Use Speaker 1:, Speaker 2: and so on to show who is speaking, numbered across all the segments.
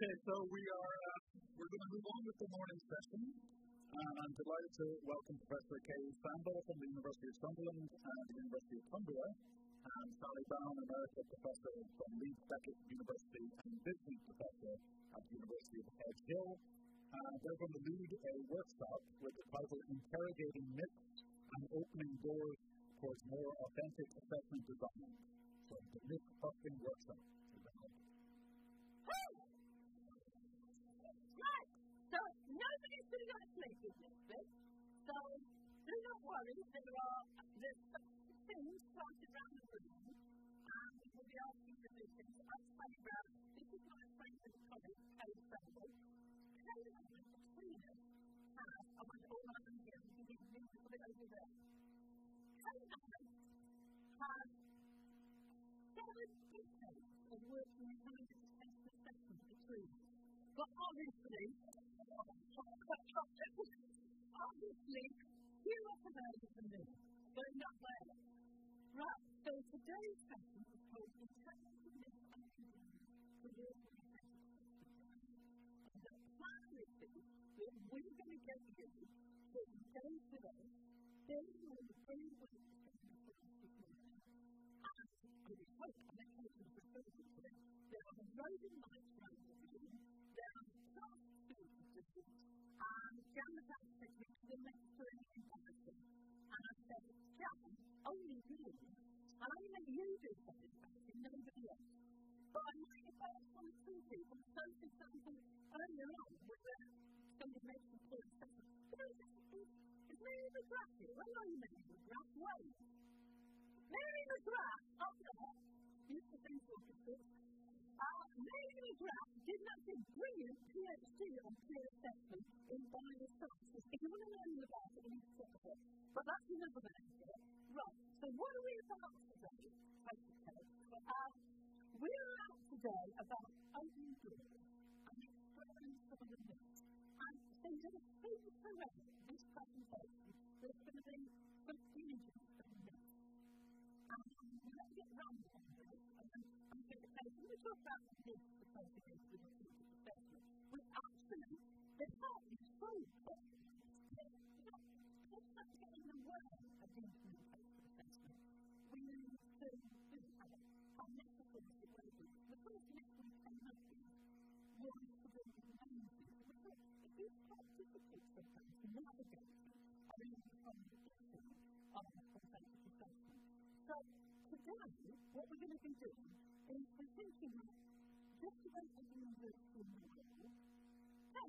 Speaker 1: Okay, so we're going to move on with the morning session. I'm delighted to welcome Professor Sambell from the University of Sunderland and the University of Cumbria, and Sally Brown, Emeritus Professor from Leeds Beckett University and Business Professor at the University of Edge Hill. They're going to lead a workshop with the title Interrogating Myths and Opening Doors Towards More Authentic Assessment Design. So the myth-busting workshop.
Speaker 2: Right, so nobody's sitting on a plate with this bit, so do not worry, there's things planted around the room, and we will be asking you these things. I'm Sally Brown, this is my friend and colleague, Sambell. Between us has, I want all my hands here, you can move a little bit over there. Has 7 decades of working in assessment between us. But obviously, you're not familiar with me, but not there. Right, so today's session is called Interrogating Myths and Design for Working in Assessment. And the plan is that we're going to get you to engage with us, then we're going to bring you with us to the process this morning. And we hope, and I hope you'll refer to it, there are roving lights around the room. There are class students and Jan's techniques will make sure you can buy them. And I said, Jan, only you. And I let you do something about it, nobody else. But I might have asked one or two people, so for example, earlier on, where somebody made some poor assessment. Is Mary McGrath here? Where are you, Mary McGrath? Wait. Mary McGrath, up there, used to think what it was. Mary McGrath did nothing brilliant PhD on peer assessment in biosciences. If you want to know more about it, you need to check it. But that's another matter. Right, so what are we about today? We're out today about opening doors and exploring some of the myths. And so you're going to see throughout this presentation, there's going to be some images of myths. And we're going to get round on this, and then I'm going to say, when we talk about the myths associated with authentic assessment, which actually, they're partly true. It's not getting away of the implementation assessment. We need to do our necessary behaviour. The first myth we came up with was to do with the main thing. We thought, it is quite difficult sometimes to navigate around from the issue of authentic assessment. So, today, what we're going to be doing is we're thinking about just about everyone works in the world. What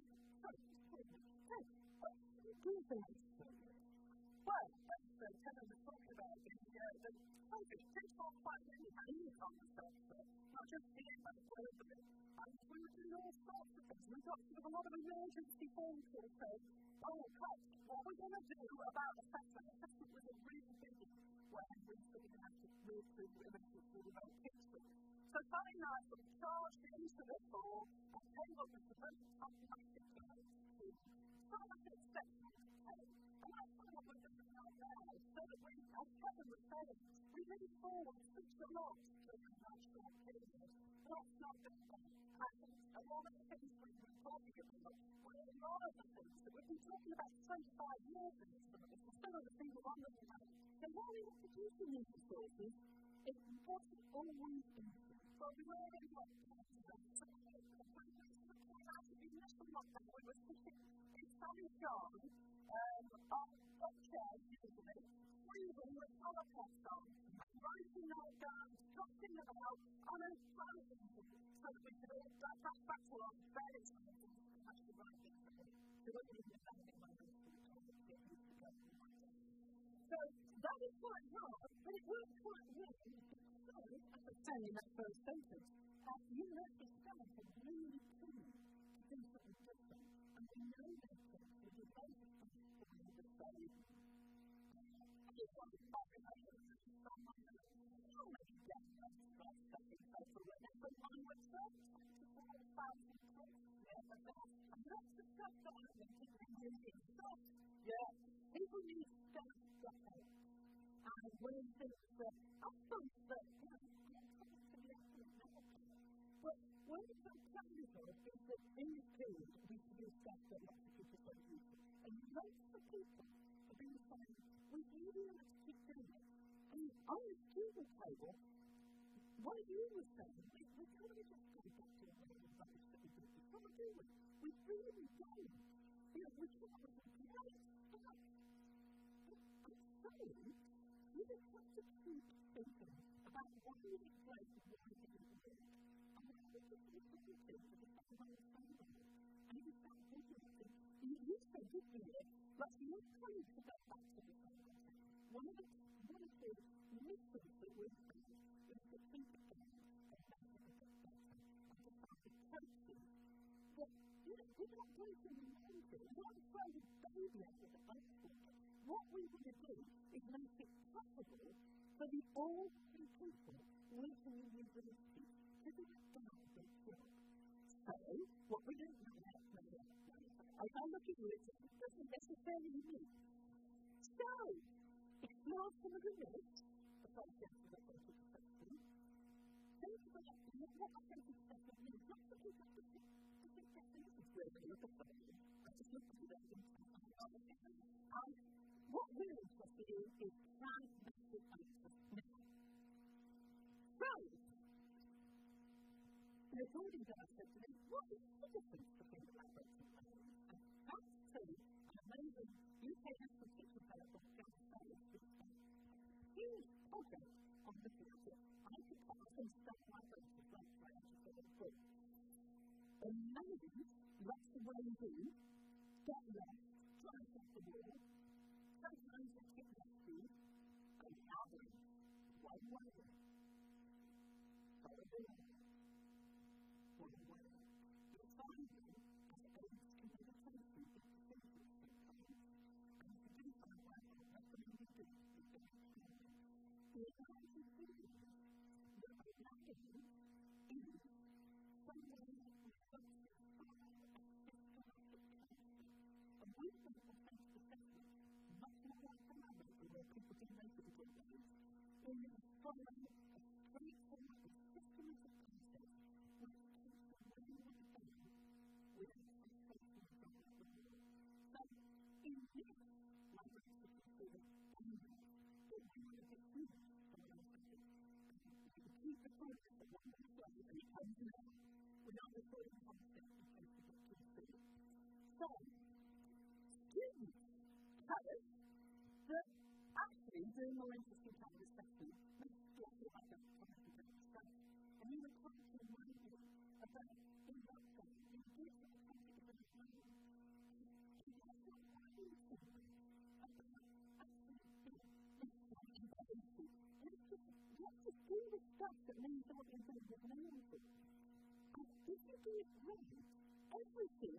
Speaker 2: do you do for this? Well, let's kind of talk about the COVID. Things are quite many things on the sector, not just here, but globally. And we were doing all sorts of things. We got sort of a lot of emergency phone calls saying, oh, cops, what are we going to do about assessment? Assessment was a really big when we sort of had to move through the images through the whole picture. So Sally and I sort of charged into this all and came up with the most fantastic guide to some of the exceptions to take. And that's kind of what we're doing right now. So that we, as Kevin was saying, we really forward such a lot during that short period. That's not just fun. I think a lot of the things we've been talking about, well, a lot of the things that we've been talking about 25 years ago, we're still on the single one that we have. So while we were producing these resources, it wasn't always easy. But we were already lockdown. So actually, in this lockdown, we were sitting in sunny John, up chairs usually, breathing with holocaust on, and writing our down, talking about other thousands so that we could all get back to our beds and actually write it. So we're going to do something like this to get used to going to write it. So that is quite hard, but it worked quite well. So, as I say in that first sentence, university staff are really keen to do something different, and we know that the debate is going to be the same. How many decades of study paper written from onward search to 4,000 books? Yeah, but that's lots of stuff that I've been using stuff. Yeah, people need stuff to help. And one of the things that I thought that, One of the challenges is that in this period, we produce stuff that lots of people don't use. And lots of people have been saying, we really want to keep doing it. And on the student table, what you were saying, we kind of just go back to the rubbish that we did before, do we? We really don't. We come up with some great stuff. I'm saying, you just have to keep thinking about why you did great and why you didn't do it. And I think it's the same thing for the same way as Sambell. And you start thinking about it. You said, didn't you? Like, you're trying to go back to the same thing. One of the missions that we've found is to think about and make it a bit better. And to start with coaches that, we're not going to remind you. We're not throwing a baby out with the bathwater. What we want to do is make it possible for the all three people working in university to do a valuable job. So, what we don't know about as I look at you, it doesn't necessarily mean. So, explore some of the risks associated with authentic assessment. Think about what authentic assessment means. Lots of people have different definitions where they look at something. I just look at it and what we're interested in is transmitted answers now. So, according to our assessment, what is the difference between collaborating and learning? That's an amazing UK National Teaching Developer, John Sambell, huge project on looking at it. I could often start my brain to try to get it through. And maybe that's the way you do, get lost, drive off the wall. Sometimes you get lost in an album, one way. Probably one way. You'll find them as aids to meditation in the central sometimes. And if you do find one, I'll recommend you do it. The advantage is that our language is some ways reflected by a systematic culture. And we think authentic assessment, much more like collaborating where people do make it a good way, is following a straightforward and systematic process which keeps the learning of the person with expectation of progress. So, in this, my brain is considered dangerous. But we want to get through it from one side. We keep the progress at one side and it comes now. We're not recording concept in case we get too soon. So, students tell us that actually doing more interesting kind of assessment makes you feel like that confident stuff. And we were trying to remind you about in that sense, you give the authentic assessment. It's not quite simple. Let's just do the stuff that means what you're doing with meaningful. And if you do it right, everything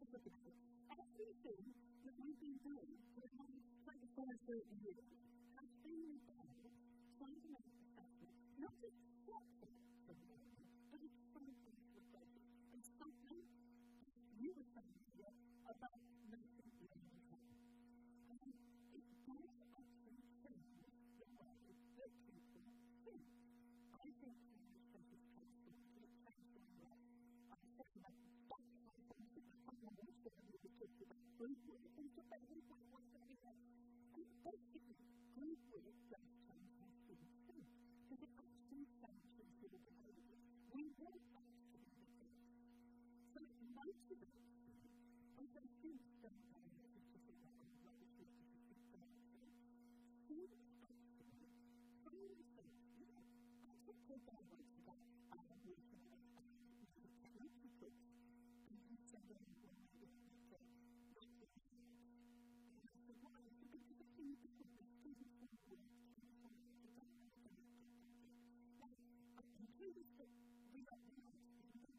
Speaker 2: that we've been doing for the last 25, 30 years has been about trying to make assessment not just separate from learning, but it's something to replace it. And something you were saying here about making learning happen. And it does actually change the way that people think. I think change is transformative. It transforms life. I'm saying that that's my function. I'm not going to say that we talked about group work. We talked about group work once that we had. And basically, group work does change how students think. Because it actually changes their behavior. We want that to be the case. So it motivates students. And so students don't have a message to figure out what the teacher is thinking about. Students actually find themselves, I took take that away to that. I have worked with technology groups. And you said that you want to do it for not just students. And I said, why? I said, because I think that the students want to work transform it. They don't understand it. Now, I can do this, but we don't want to do it.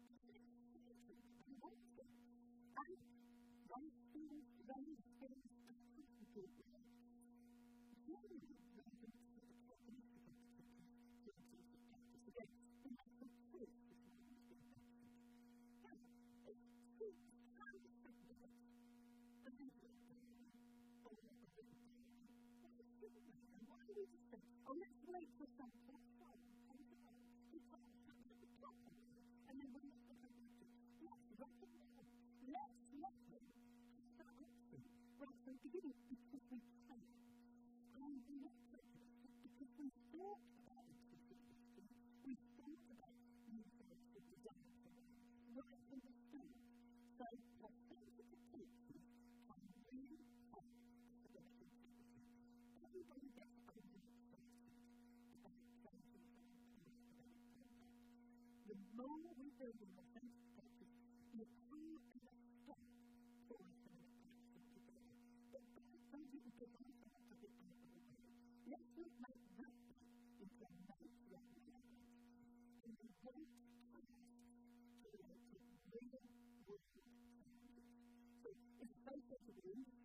Speaker 2: I want to. And those students, those skills are critical to it. Generally, they don't see the techniques of it. Again, we have some tools to try and do that. Now, if schools can submit a legal opinion or a written opinion, why shouldn't they? And why do we just say, oh, let's wait for some platform to come to us, to tell us how to do the platform, and then Right, so beginning because we can. And we're not prejudiced because we thought about inconsistency, we thought about new things to design for them, right from the start. So, authentic teachers can really help selection techniques. Everybody gets overly excited about changing things and about impact. The more we build an authentic culture, the harder ever stop for us to make action together. But some people provide that as a bit of a way. Let's not make that bit into a nice rather than a nice. And we want to create real world changes. So, it's a process of